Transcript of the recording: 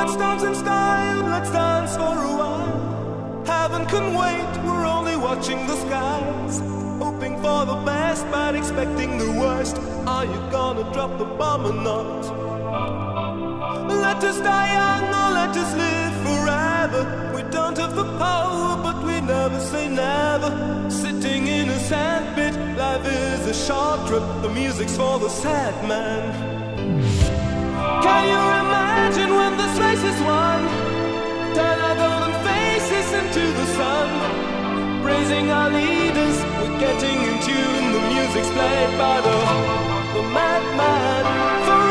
Let's dance in style, let's dance for a while. Heaven can wait, we're only watching the skies. Hoping for the best, but expecting the worst. Are you gonna drop the bomb or not? Let us die young or let us live forever. We don't have the power, but we never say never. Sitting in a sandpit, life is a short trip. The music's for the sad man. Can you imagine when this race is won? Turn our golden faces into the sun. Praising our leaders, we're getting in tune. The music's played by the madman.